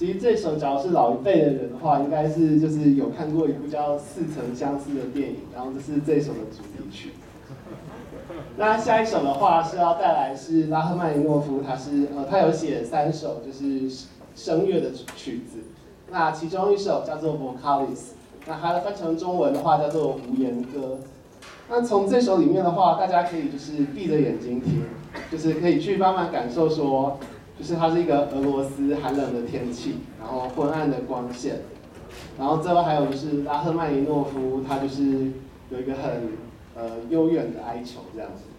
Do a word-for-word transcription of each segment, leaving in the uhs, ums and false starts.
其实这首假如是老一辈的人的话，应该是就是有看过一部叫《似曾相识》的电影，然后这是这首的主题曲。那下一首的话是要带来是拉赫曼尼诺夫，他是呃他有写三首就是声乐的曲子，那其中一首叫做《Vocalis》，那它翻成中文的话叫做《无言歌》。那从这首里面的话，大家可以就是闭着眼睛听，就是可以去慢慢感受说。就是它是一个俄罗斯寒冷的天气，然后昏暗的光线，然后最后还有就是拉赫曼尼诺夫，他就是有一个很呃悠远的哀求这样子。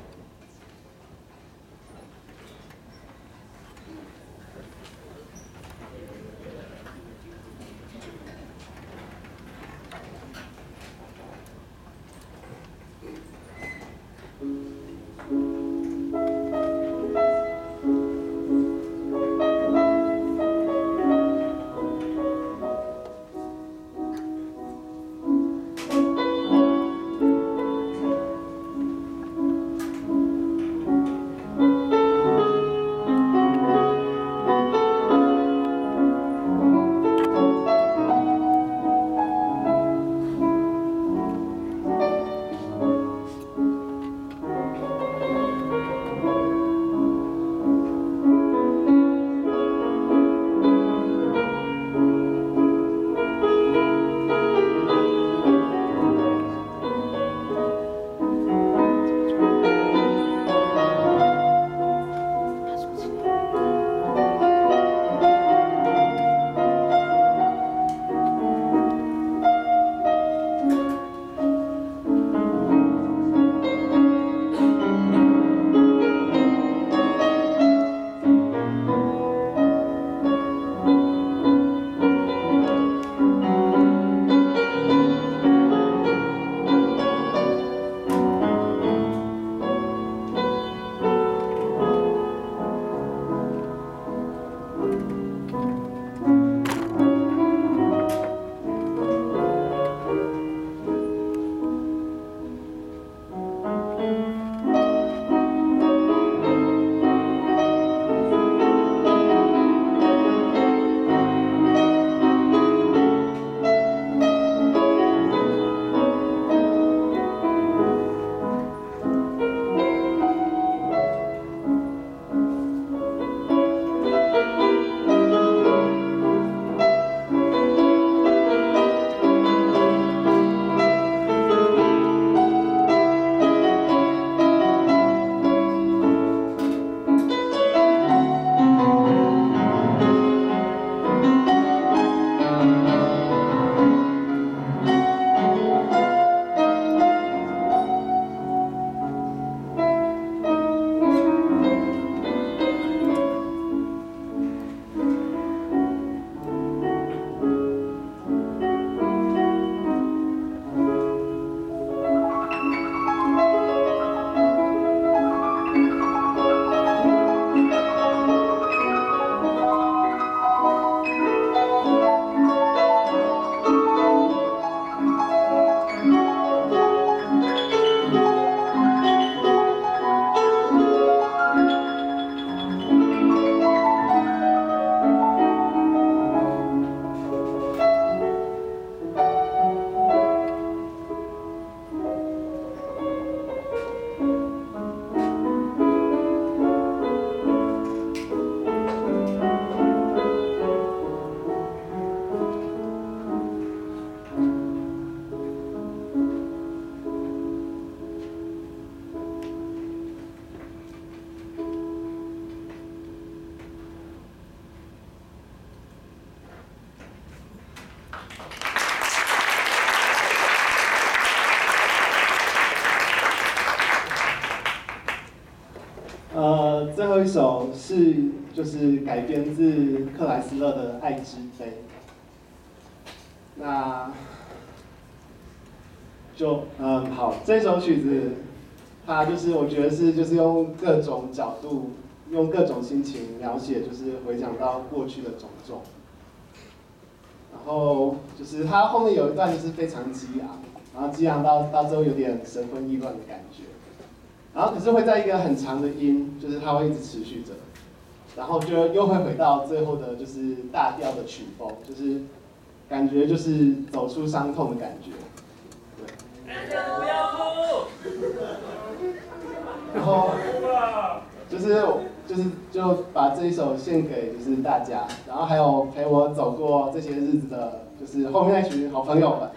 呃，最后一首是就是改编自克莱斯勒的《爱之杯》。那就嗯好，这首曲子它就是我觉得是就是用各种角度，用各种心情描写，就是回想到过去的种种。然后就是它后面有一段就是非常激昂，然后激昂到到最后有点神魂意乱的感觉。然后可是会在一个很长的音，就是它会一直持续着。 然后就又会回到最后的就是大调的曲风，就是感觉就是走出伤痛的感觉。对。不要哭。然后就是就是就把这一首献给就是大家，然后还有陪我走过这些日子的，就是后面那群好朋友们。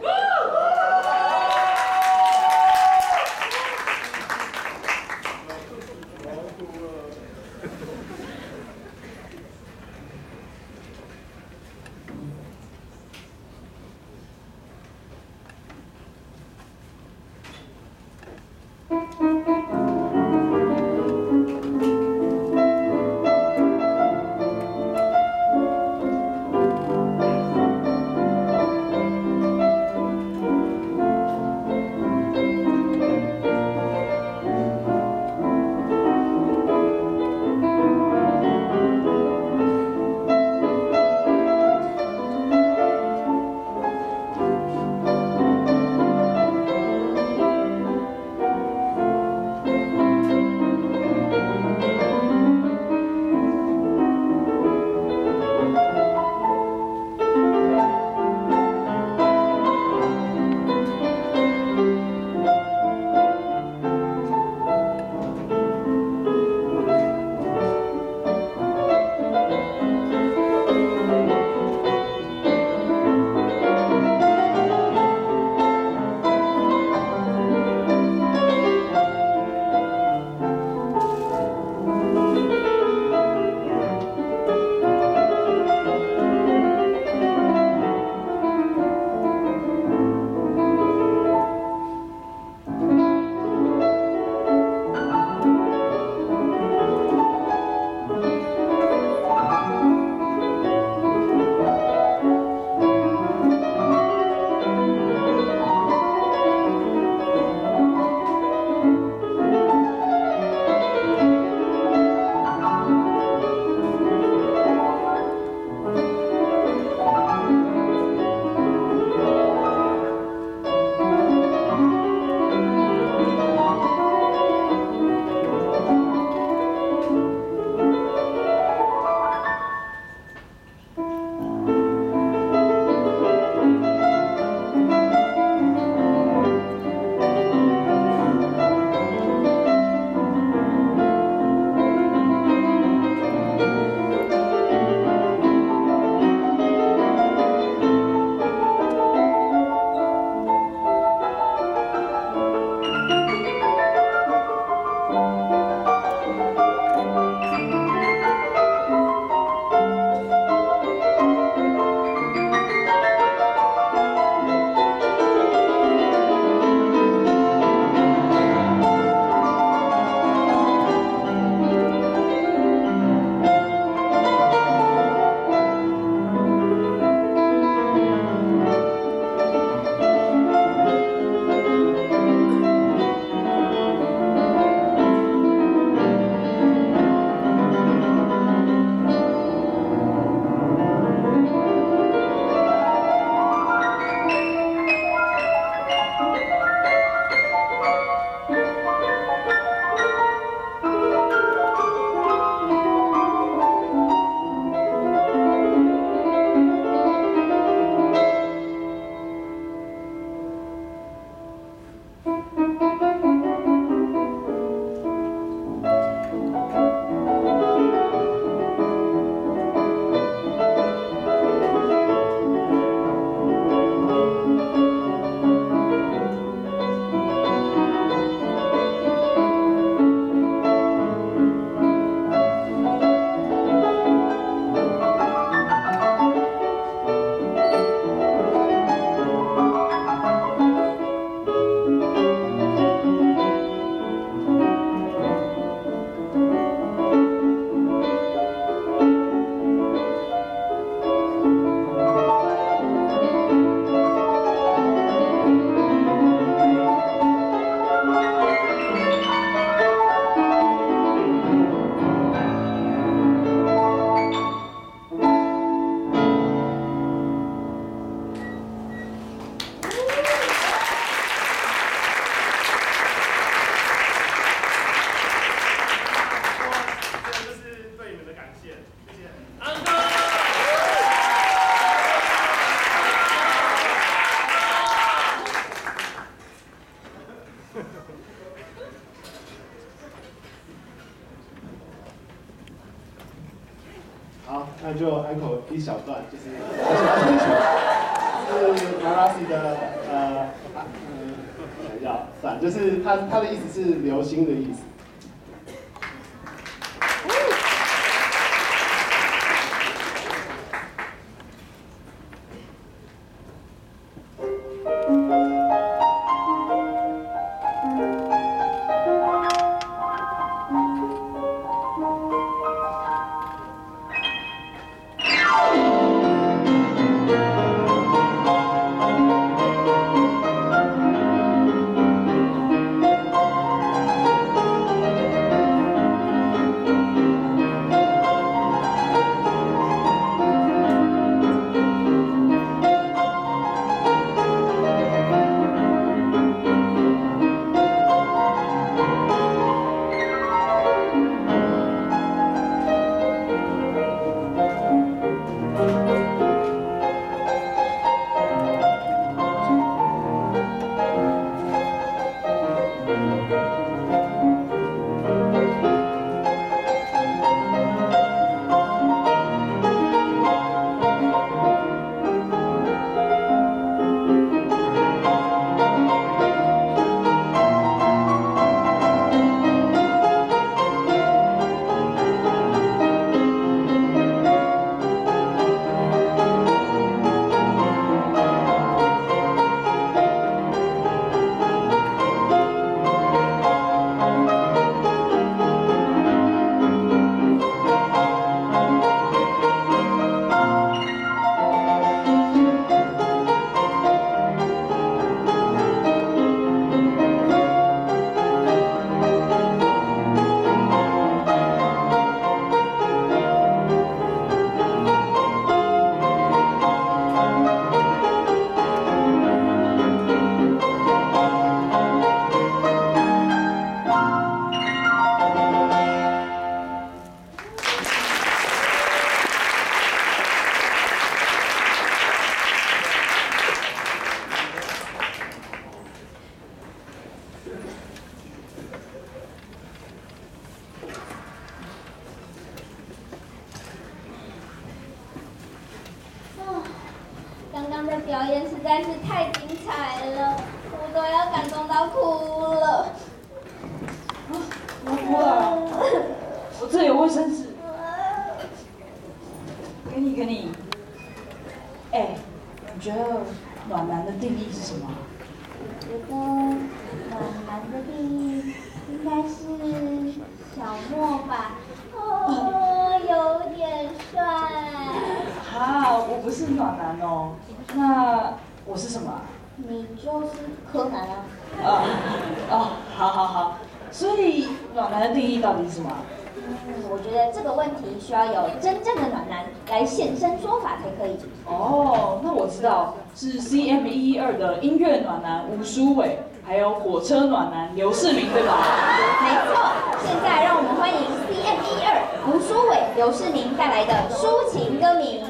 那就安口一小段，就是是 Marasi 的呃啊嗯，等一下，算，就是它它的意思是流星的意思。 表演实在是太精彩了，我都要感动到哭了。 啊，不要哭了，我这里有卫生纸，给你给你。哎，你觉得暖男的定义是什么？ 我觉得暖男的定义应该是小莫吧。哦，有点帅。 哈，我不是暖男哦。那我是什么啊？ 你就是柯南啊。 啊，哦，好好好。所以暖男的定义到底是什么？ 嗯，我觉得这个问题需要有真正的暖男来现身说法才可以。 哦，那我知道是 C M 一一二的音乐暖男吴书伟，还有火车暖男刘世明，对吧？ 没错，现在让我们欢迎 C M 一一二吴书伟、刘世明带来的抒情歌名。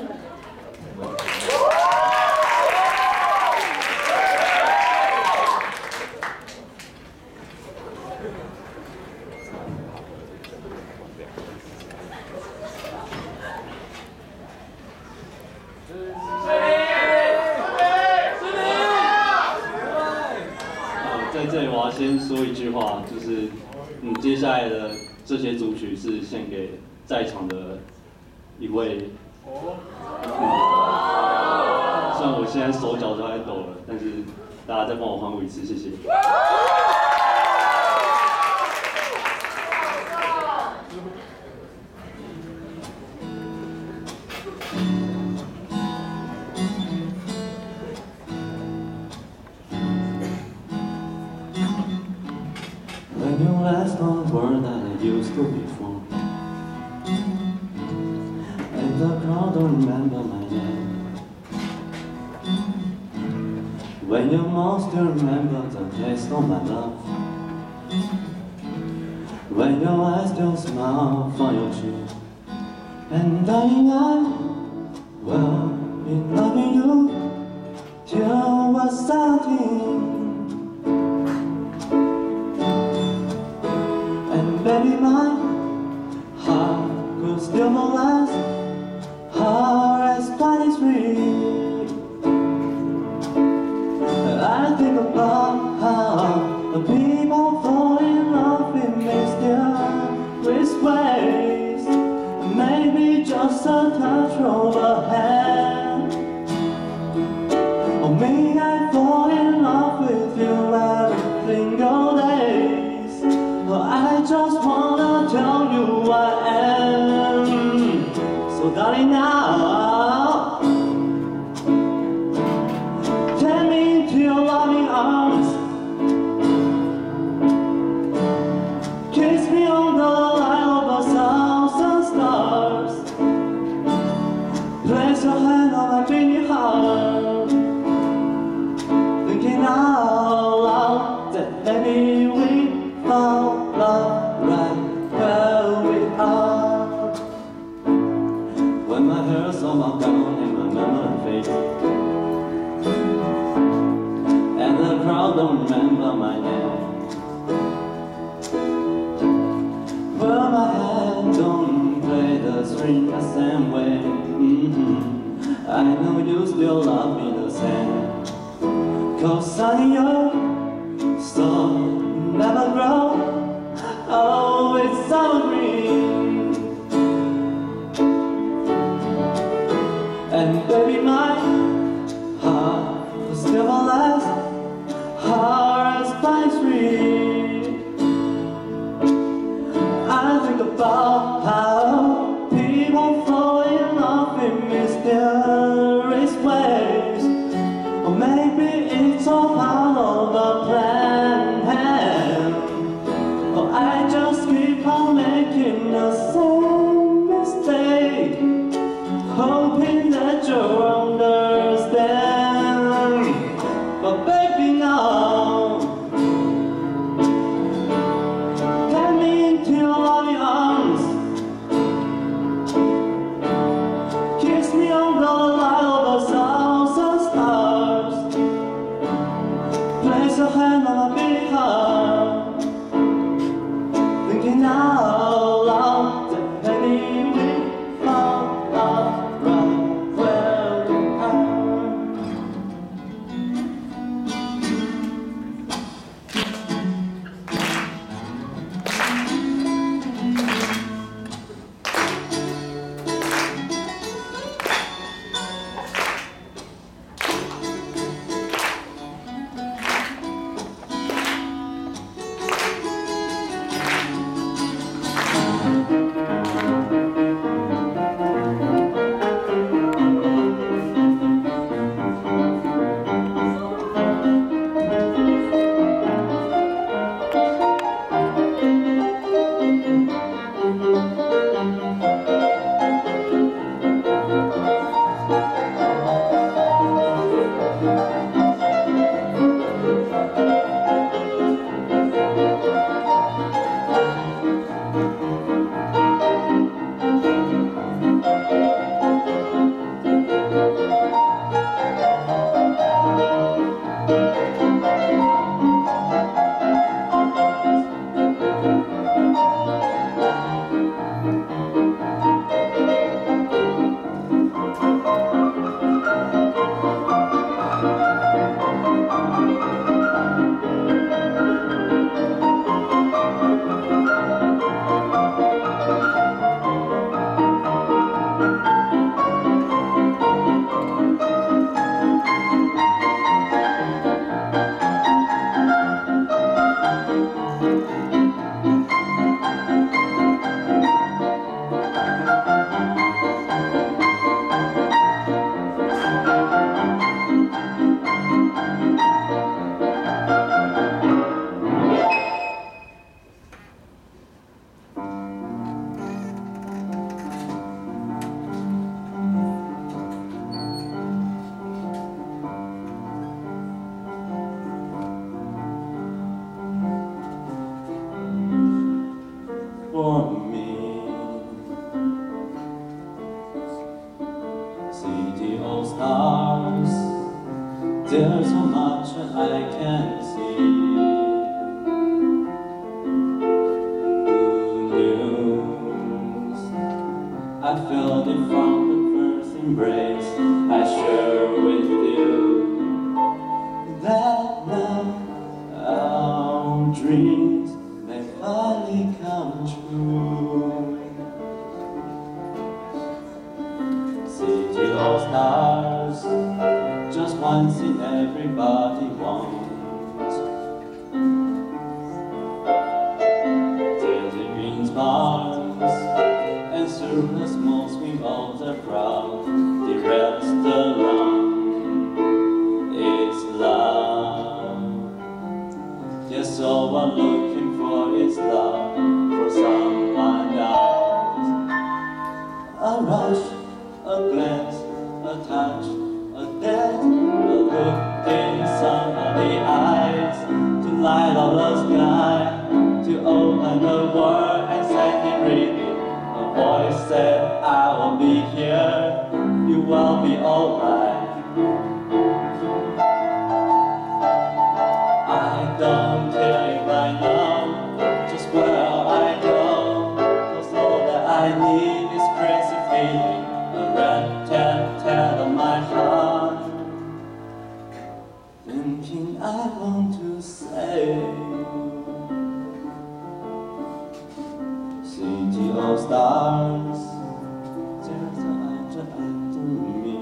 在这里我要先说一句话，就是嗯，接下来的这些组曲是献给在场的一位。嗯，虽然我现在手脚都在抖了，但是大家再帮我欢呼一次，谢谢。When you last on word that I used to be from, and the crowd don't remember my name. When you most remember the taste of my love. When your eyes still smile from your cheek, and darling I will be loving you till we're seventeen. And baby, my heart could still not last think I fall in love with you every single day. Oh, I just wanna tell you I am. So darling now, take me into your loving arms. Kiss me on the line of a thousand stars. Place your hand on my beating heart. Thinking out loud that maybe we found love right where we are. When my hair's all marked down and my memory fades, and the crowd don't remember my name. Well, my hand don't play the string the same way. Mm-hmm. I know you still love me the same. Cause honey, your soul never grow. Oh, it's evergreen. And baby, my heart will still last hard as pine tree. I think about how people fall in love in mysterious ways. Or maybe it's all part of a plan. Or I just keep on making the same mistake, hoping that you'll understand. But baby, now, take me into your loving arms. Kiss me under the light of a thousand stars. Place your hand on my beating heart. Thinking out loud that maybe we found love right where we are. For me, city of stars, there's so much I can see. Good news, I felt it from the first embrace I share with you. That now our dreams may finally come true. City of stars, just once in every one looking for is love for someone else. A rush, a glance, a touch, a dance, a look in somebody's eyes, to light up the sky, to open the world and set it reading. A voice said, I will be here, you will be alright. I don't care if I know just where I go, cause all that I need is crazy feeling, a rat-tat-tat on my heart, thinking I want to say, city of stars, there's an angel after me.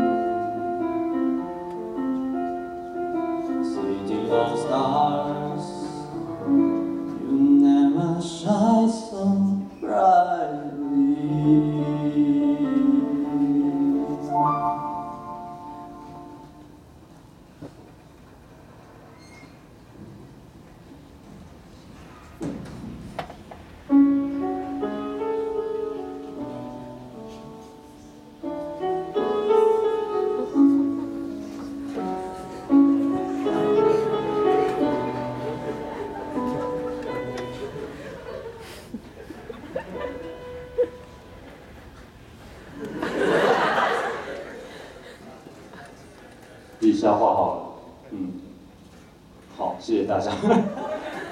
City of stars, you never shine so brightly. 笔下画好了，嗯，好，谢谢大家。